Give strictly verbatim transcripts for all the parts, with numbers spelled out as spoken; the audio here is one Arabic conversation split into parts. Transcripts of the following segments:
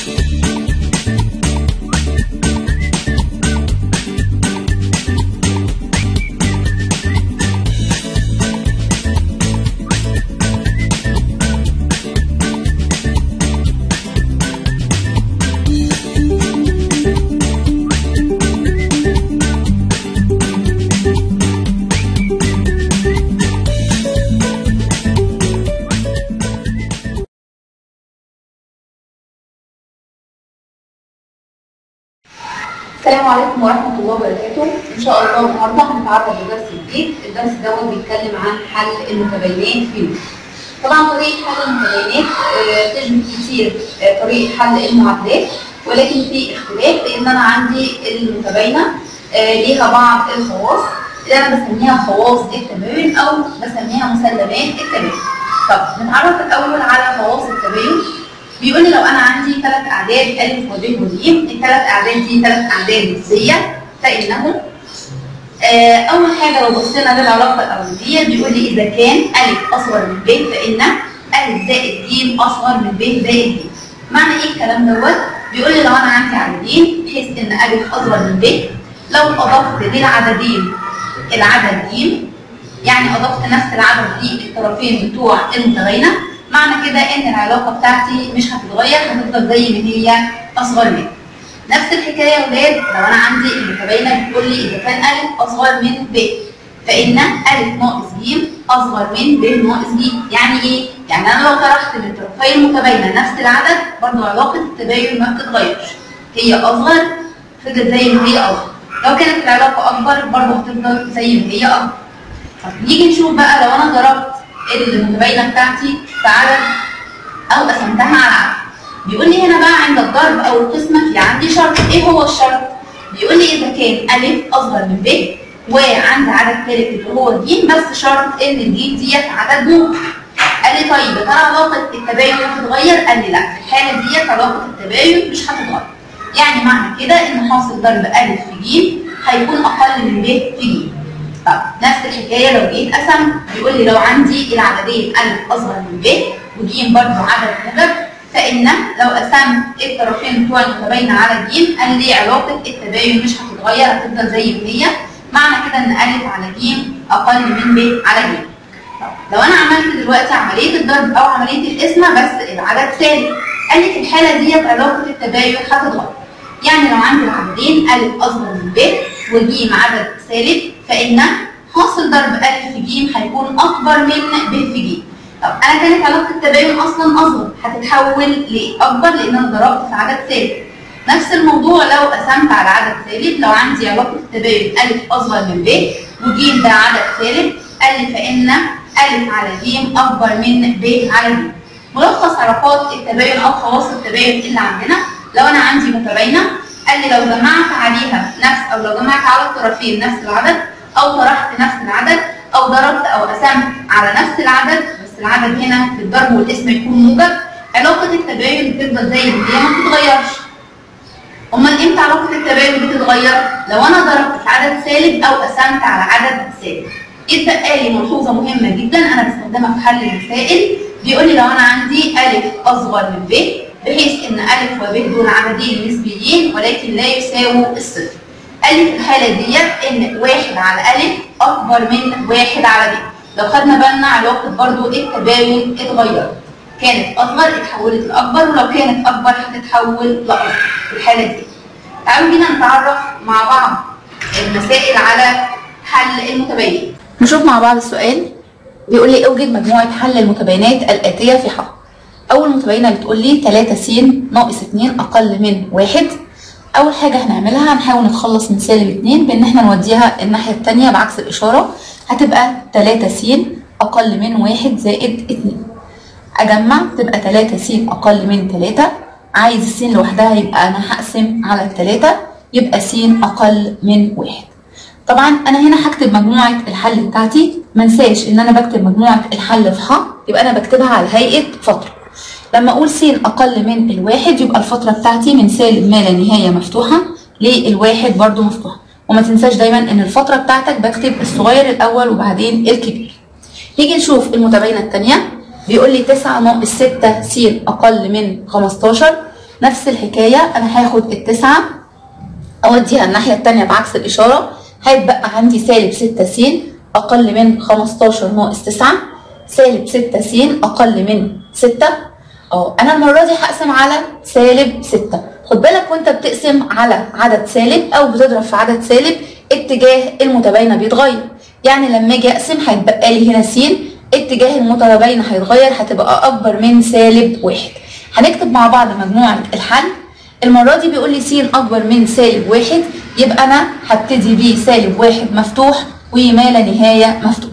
السلام عليكم ورحمة الله وبركاته. إن شاء الله النهارده هنتعرض لدرس جديد، الدرس دوت بيتكلم عن حل المتباينات في لوب. طبعا طريقة حل المتباينات تشبه كتير طريقة حل المعادلات، ولكن في اختلاف لأن أنا عندي المتباينة ليها بعض الخواص اللي أنا بسميها خواص التباين أو بسميها مسلمات التباين. طب نتعرف الأول على خواص التباين. بيقول لي لو انا عندي ثلاث اعداد الف وب وج، الثلاث اعداد دي ثلاث اعداد نسبيه، فانهم آه اول حاجه لو بصينا للعلاقه الاوليه بيقول لي اذا كان الف اصغر من ب فان الف زائد ج اصغر من ب زائد ج. معنى ايه الكلام دوت؟ بيقول لي لو انا عندي عددين بحيث ان الف اصغر من ب، لو اضفت للعددين العدد ج، يعني اضفت نفس العدد للطرفين بتوع المتباينه، معنى كده ان العلاقه بتاعتي مش هتتغير، هتفضل زي ما هي اصغر من. نفس الحكايه يا ولاد لو انا عندي المتباينه بتقول لي اذا كان الف اصغر من ب فان الف ناقص ج اصغر من ب ناقص ج. يعني ايه؟ يعني انا لو طرحت من طرفي المتباينه نفس العدد برضه علاقه التباين ما بتتغيرش، هي اصغر فضلت زي ما هي اصغر، لو كانت العلاقه اكبر برضه هتفضل زي ما هي اكبر. طب نيجي نشوف بقى لو انا ضربت المتباينه بتاعتي في عدد او قسمتها على عدد. بيقول لي هنا بقى عند الضرب او القسمه في عندي شرط. ايه هو الشرط؟ بيقول لي اذا كان الف اصغر من ب وعند عدد ثالث اللي هو ج، بس شرط ان الج ديت عدد موجب. قال لي طيب ترى علاقه التباين هتتغير؟ قال لي لا، في الحاله ديت علاقه التباين مش هتتغير. يعني معنى كده ان حاصل ضرب الف في ج هيكون اقل من ب في ج. طب نفس الحكايه لو جيت قسم، بيقول لي لو عندي العددين الف اصغر من ب وج برضه عدد موجب، فان لو قسمت الطرفين بتوع المتباينه على ج قال لي علاقه التباين مش هتتغير، هتفضل زي ما هي. معنى كده ان الف على ج اقل من ب على ج. طب لو انا عملت دلوقتي عمليه الضرب او عمليه القسمه بس العدد ثابت، قال لي في الحاله ديت علاقه التباين هتتغير. يعني لو عندي العددين الف اصغر من ب وج عدد ثالث، فان حاصل ضرب الف في ج هيكون اكبر من ب في ج. طب انا كانت علاقه التباين اصلا اصغر، هتتحول لاكبر لان انا ضربت في عدد ثالث. نفس الموضوع لو قسمت على عدد ثالث، لو عندي علاقه التباين الف اصغر من ب وج ده عدد ثالث، قال لي فان الف على ج اكبر من ب على ج. ملخص علاقات التباين او خواص التباين اللي عندنا، لو انا عندي متباينه قال لي لو جمعت عليها نفس او لو جمعت على الطرفين نفس العدد او طرحت نفس العدد او ضربت او قسمت على نفس العدد، بس العدد هنا بالضرب والقسم يكون موجب، علاقه التباين بتفضل زي ما هي ما بتتغيرش. امال امتى علاقه التباين بتتغير؟ لو انا ضربت في عدد سالب او قسمت على عدد سالب. اتبقى لي ملحوظه مهمه جدا انا بستخدمها في حل المسائل. بيقول لي لو انا عندي الف اصغر من ب بحيث ان الف وب دول عددين نسبيين ولكن لا يساووا الصفر، قال لي في الحاله ديت ان واحد على الف اكبر من واحد على ب. لو خدنا بالنا علاقه برضو التباين اتغيرت، كانت اصغر اتحولت لاكبر، ولو كانت اكبر هتتحول لاصغر في الحاله دي. تعالوا بينا نتعرف مع بعض المسائل على حل المتباين. نشوف مع بعض السؤال. بيقول لي اوجد مجموعه حل المتباينات الاتيه في ح. اول متباينه بتقول لي ثلاثة س ناقص اتنين اقل من واحد. اول حاجه هنعملها هنحاول نتخلص من سالب اتنين بان احنا نوديها الناحيه الثانيه بعكس الاشاره، هتبقى ثلاثة س اقل من واحد زائد اتنين. اجمع تبقى ثلاثة س اقل من ثلاثة، عايز الس لوحدها يبقى انا هقسم على الثلاثة يبقى س اقل من واحد. طبعا انا هنا هكتب مجموعه الحل بتاعتي، ما انساش ان انا بكتب مجموعه الحل في ح يبقى انا بكتبها على هيئه فتره. لما اقول س اقل من الواحد يبقى الفتره بتاعتي من سالب ما لا نهايه مفتوحه للواحد برضو مفتوحه، وما تنساش دايما ان الفتره بتاعتك بكتب الصغير الاول وبعدين الكبير. نيجي نشوف المتباينه الثانيه. بيقول لي تسعة ناقص ستة س اقل من خمستاشر. نفس الحكايه، انا هاخد التسعه اوديها الناحيه الثانيه بعكس الاشاره، هيتبقى عندي سالب ستة س اقل من خمستاشر ناقص تسعة، سالب ستة س اقل من ستة. اه انا المره دي هقسم على سالب ستة. خد بالك وانت بتقسم على عدد سالب او بتضرب في عدد سالب اتجاه المتباينه بيتغير، يعني لما اجي اقسم هيتبقى لي هنا س، اتجاه المتباينه هيتغير هتبقى اكبر من سالب واحد. هنكتب مع بعض مجموعه الحل. المره دي بيقول لي س اكبر من سالب واحد، يبقى انا هبتدي بيه سالب واحد مفتوح وما لا نهايه مفتوح.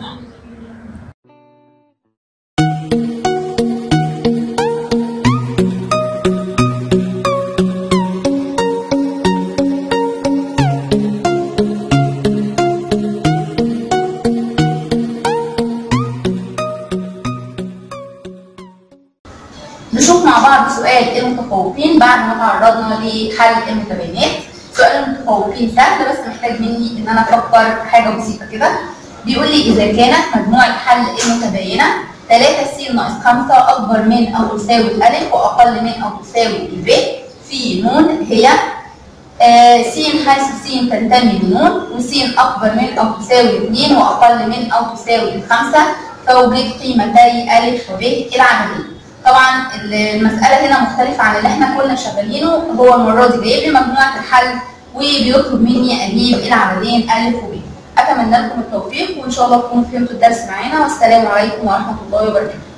نشوف مع بعض سؤال المتفوقين بعد ما تعرضنا لحل المتباينات. سؤال المتفوقين سهل بس محتاج مني ان انا افكر حاجه بسيطه كده. بيقول لي اذا كانت مجموعه حل المتباينه ثلاثة س ناقص خمسة اكبر من او تساوي الالف واقل من او تساوي الب في ن هي آه س حيث س تنتمي لنون، وس اكبر من او تساوي اثنين واقل من او تساوي الخمسه، فوجد قيمتي الف وب العددين. طبعا المساله هنا مختلفه عن اللي احنا كنا شغالينه، هو المره دي جايب لي مجموعه الحل وبيطلب مني اجيب العددين الف وب. اتمنى لكم التوفيق وان شاء الله تكونوا فهمتوا الدرس معانا، والسلام عليكم ورحمه الله وبركاته.